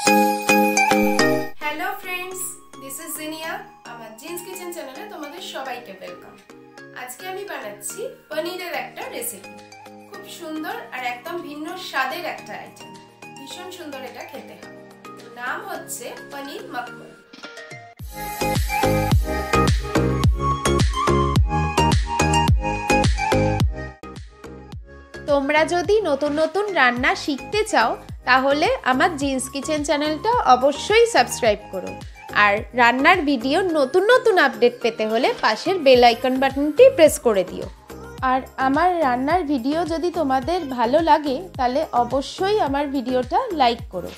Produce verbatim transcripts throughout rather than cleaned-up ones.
Hello friends, this is Zinia. আমার Zin's kitchen চ্যানেলে তোমাদের সবাইকে ওয়েলকাম। আজকে আমি বানাচ্ছি পনিরের একটা রেসিপি। খুব সুন্দর আর একদম ভিন্ন স্বাদের একটা আইটেম। ভীষণ সুন্দর এটা খেতে হয়। নাম হচ্ছে পনির মখমল। তোমরা যদি নতুন নতুন রান্না শিখতে চাও তাহলে আমার জিন্স কিচেন চ্যানেলটা অবশ্যই সাবস্ক্রাইব করো, আর রান্নার ভিডিও নতুন নতুন আপডেট পেতে হলে পাশের বেল আইকন বাটনটি প্রেস করে দিও। আর আমার রান্নার ভিডিও যদি তোমাদের ভালো লাগে তাহলে অবশ্যই আমার ভিডিওটা লাইক করো।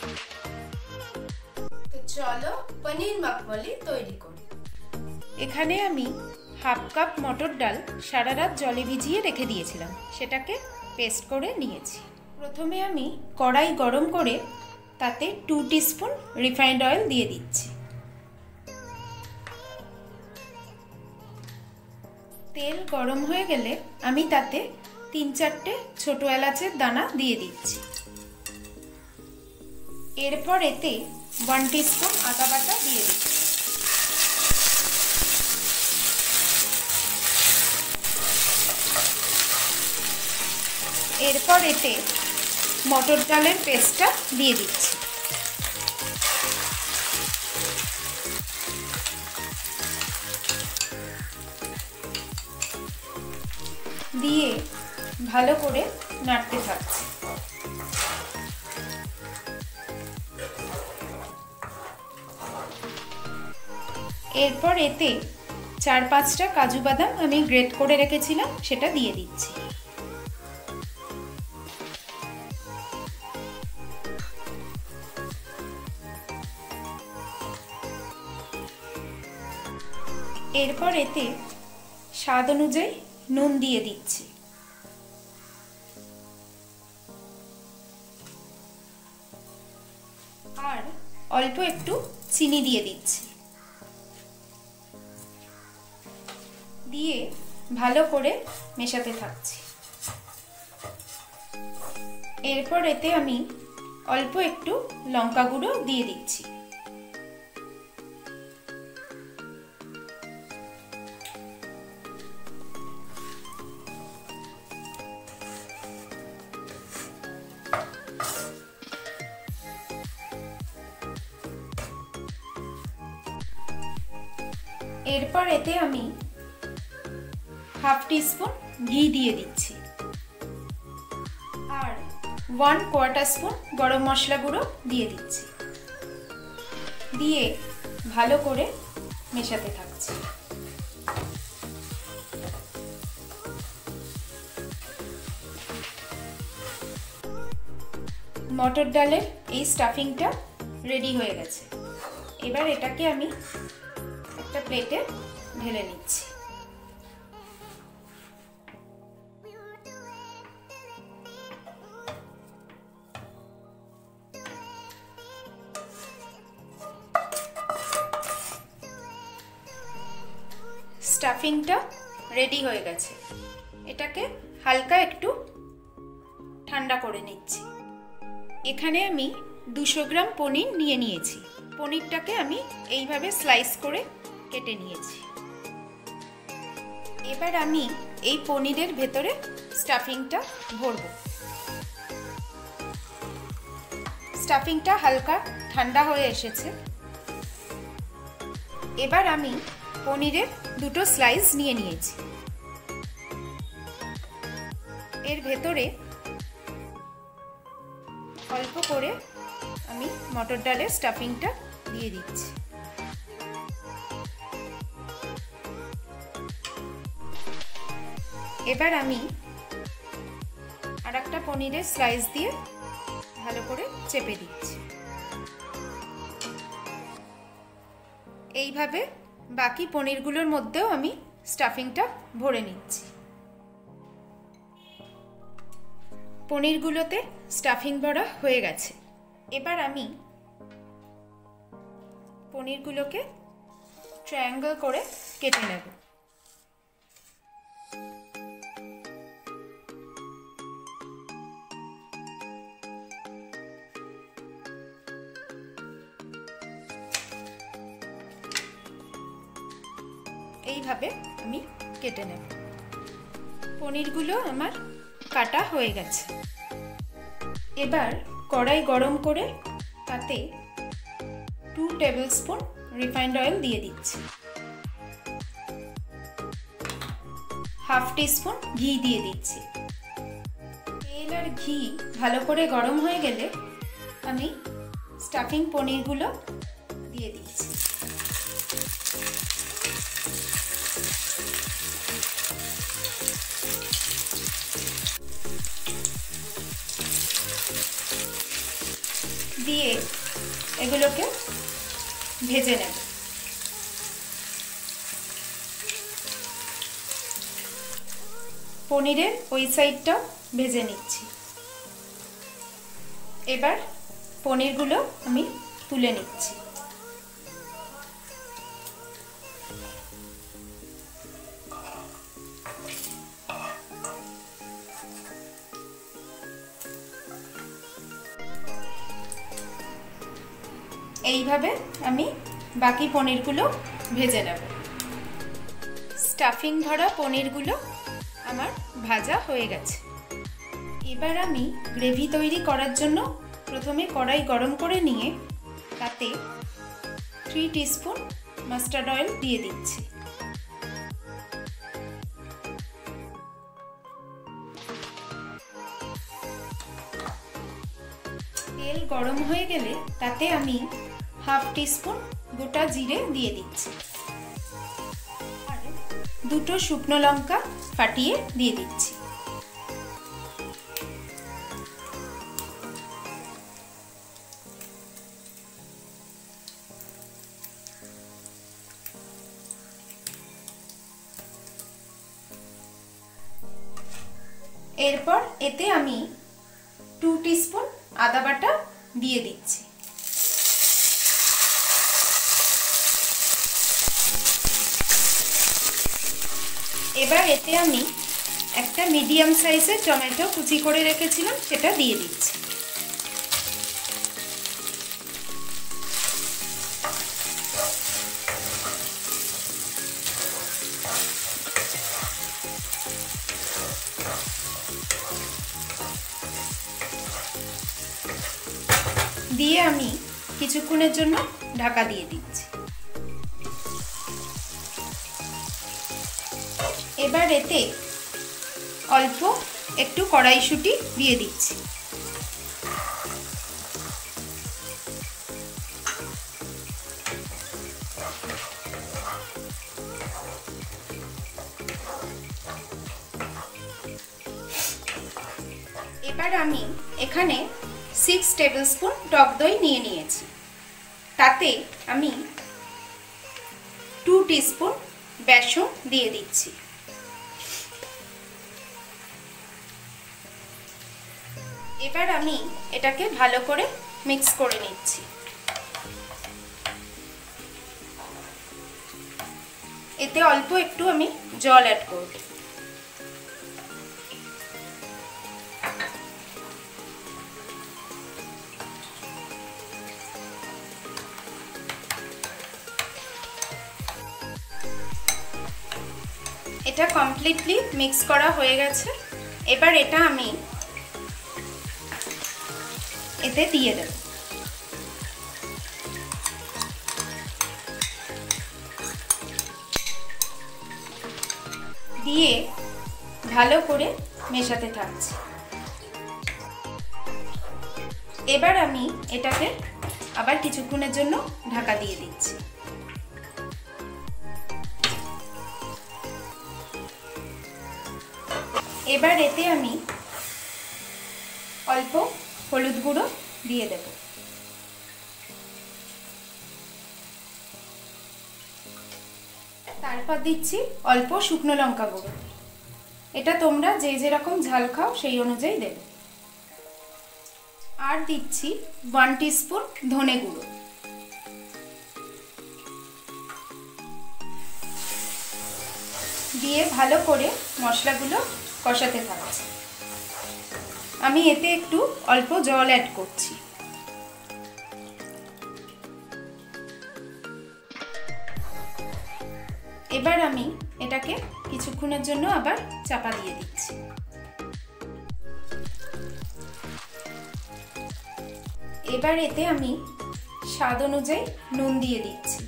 তো চলো পনির মখমলি তৈরি করি। এখানে আমি হাফ কাপ মটর ডাল সারা রাত জলে ভিজিয়ে রেখে দিয়েছিলাম, সেটাকে পেস্ট করে নিয়েছি। প্রথমে আমি কড়াই গরম করে তাতে টু টিস্পুন রিফাইন্ড অয়েল দিয়ে দিচ্ছি। তেল গরম হয়ে গেলে আমি তাতে তিন চারটে ছোট এলাচের দানা দিয়ে দিচ্ছি। এরপর এতে ওয়ান টিস্পুন আদা বাটা দিয়ে দিচ্ছি। এরপর এতে মটর ডালের পেস্টটা দিয়ে দিচ্ছি। দিয়ে ভালো করে নাড়তে থাকছি। এরপর এতে চার পাঁচটা কাজু বাদাম আমি গ্রেট করে রেখেছিলাম, সেটা দিয়ে দিচ্ছি। এরপর এতে স্বাদ অনুযায়ী নুন দিয়ে দিচ্ছি। আর অল্প একটু চিনি দিয়ে দিচ্ছি। দিয়ে ভালো করে মেশাতে থাকছি। এরপর এতে আমি অল্প একটু লঙ্কা গুঁড়ো দিয়ে দিচ্ছি। এরপর এতে আমি হাফ টিস্পুন ঘি দিয়ে দিচ্ছি আর ওয়ান কোয়ার্টার স্পুন গরম মশলা গুঁড়ো দিয়ে দিচ্ছি। দিয়ে ভালো করে মেশাতে থাকছি। মটর ডালের এই স্টাফিংটা রেডি হয়ে গেছে। এবার এটাকে আমি একটা প্লেটে ঢেলে নিচ্ছি। স্টাফিংটা রেডি হয়ে গেছে। এটাকে হালকা একটু ঠান্ডা করে নিচ্ছি। এখানে আমি দুশো গ্রাম পনির নিয়ে নিয়েছি। পনিরটাকে আমি এইভাবে স্লাইস করে কেটে নিয়েছি। এবার আমি এই পনিরের ভেতরে স্টাফিংটা ভরব। স্টাফিংটা হালকা ঠান্ডা হয়ে এসেছে। এবার আমি পনিরের দুটো স্লাইস নিয়ে নিয়েছি। এর ভেতরে অল্প করে আমি মটর ডালের স্টাফিংটা দিয়ে দিচ্ছি। এবার আমি আর একটা পনিরের স্লাইস দিয়ে ভালো করে চেপে দিচ্ছি। এইভাবে বাকি পনিরগুলোর মধ্যেও আমি স্টাফিংটা ভরে নিচ্ছি। পনিরগুলোতে স্টাফিং ভরা হয়ে গেছে। এবার আমি পনিরগুলোকে ট্রায়াঙ্গল করে কেটে নেব। এইভাবে আমি কেটে নেব। পনিরগুলো আমার কাটা হয়ে গেছে। এবার কড়াই গরম করে তাতে two tablespoon refined oil দিয়ে দিচ্ছি। হাফ টিস্পুন ঘি দিয়ে দিচ্ছি। তেল আর ঘি ভালো করে গরম হয়ে গেলে আমি স্টাফিং পনিরগুলো দিয়ে দিচ্ছি। দিয়ে এগুলোকে ভেজে নেব। পনিরের ওই সাইডটা ভেজে নিচ্ছি। এবার পনিরগুলো আমি তুলে নিচ্ছি। এইভাবে আমি বাকি পনিরগুলো ভেজে নেব। স্টাফিং ভরা পনিরগুলো আমার ভাজা হয়ে গেছে। এবার আমি গ্রেভি তৈরি করার জন্য প্রথমে কড়াই গরম করে নিয়ে তাতে থ্রি টিস্পুন মাস্টার্ড অয়েল দিয়ে দিচ্ছি। তেল গরম হয়ে গেলে তাতে আমি হাফ টিস্পুন গোটা জিরে দিয়ে দিচ্ছি আর দুটো শুকনো লঙ্কা ফাটিয়ে দিয়ে দিচ্ছি। এরপর এতে আমি টু টিস্পুন আদা বাটা দিয়ে দিচ্ছি। এবার এতে আমি একটা মিডিয়াম সাইজের টমেটো কুচি করে রেখেছিলাম সেটা দিয়ে দিচ্ছি। দিয়ে আমি কিছুক্ষণের জন্য ঢাকা দিয়ে দিচ্ছি। এবার এতে অল্প একটু কড়াইশুঁটি দিয়ে দিচ্ছি। এবার আমি এখানে সিক্স টেবিল স্পুন টক দই নিয়ে নিয়েছি। তাতে আমি টু টিস্পুন বেসন দিয়ে দিচ্ছি। এবার আমি এটাকে ভালো করে মিক্স করে নিচ্ছি। এতে অল্প একটু আমি জল অ্যাড করব। এটা কমপ্লিটলি মিক্স করা হয়ে গেছে। এবার এটা আমি এতে দিয়ে দেব। দিয়ে ভালো করে মেশাতে থাকছি। এবার আমি এটাকে আবার কিছুক্ষণের জন্য ঢাকা দিয়ে দিচ্ছি। এবার এতে আমি অল্প হলুদ গুঁড়ো দিয়ে দেব। তারপর দিচ্ছি অল্প শুকনো লঙ্কা গুঁড়ো। এটা তোমরা যে যেরকম ঝাল খাও সেই অনুযায়ী দেবে। আর দিচ্ছি ওয়ান টিস্পুন ধনে গুঁড়ো। দিয়ে ভালো করে মশলাগুলো কষাতে থাকছি। আমি এতে একটু অল্প জল অ্যাড করছি। এবার আমি এটাকে কিছুক্ষণের জন্য আবার চাপা দিয়ে দিচ্ছি। এবার এতে আমি স্বাদ অনুযায়ী নুন দিয়ে দিচ্ছি।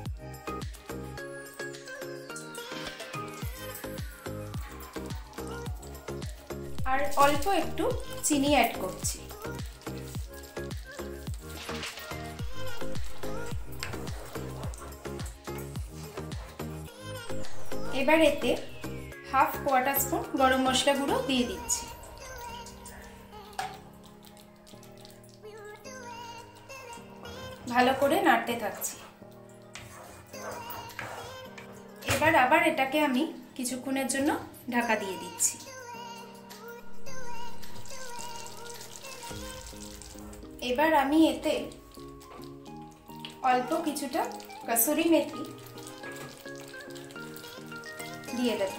আর অল্প একটু চিনি অ্যাড করছি। এবার এতে হাফ কোয়ার্টার স্পুন গরম মশলা গুঁড়ো দিয়ে দিচ্ছি। ভালো করে নাড়তে থাকছি। এবার আবার এটাকে আমি কিছুক্ষণের জন্য ঢাকা দিয়ে দিচ্ছি। এবার আমি এতে অল্প কিছুটা কসুরি মেথি দিয়ে দেব।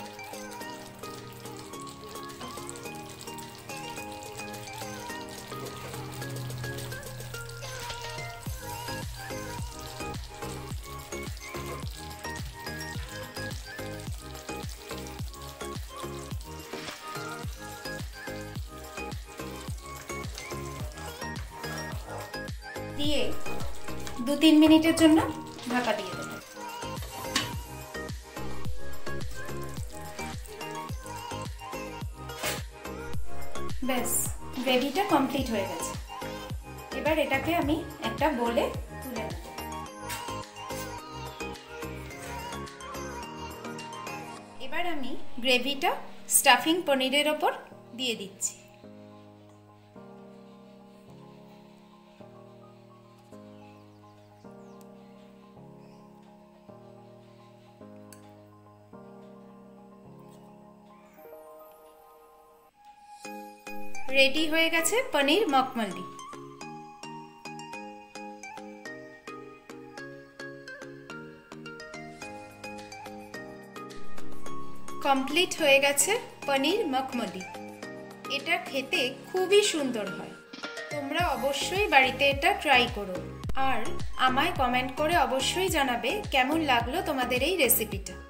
দিয়ে দু তিন মিনিটের জন্য ঢাকা দিয়ে দেব। ব্যাস, গ্রেভিটা কমপ্লিট হয়ে গেছে। এবার এটাকে আমি একটা বোলে তুলে নেব। এবার আমি গ্রেভিটা স্টাফিং পনিরের ওপর দিয়ে দিচ্ছি। রেডি হয়ে গেছে পনির মখমলি। কমপ্লিট হয়ে গেছে পনির মখমলি। এটা খেতে খুবই সুন্দর হয়। তোমরা অবশ্যই বাড়িতে এটা ট্রাই করো আর আমায় কমেন্ট করে অবশ্যই জানাবে কেমন লাগলো তোমাদের এই রেসিপিটা।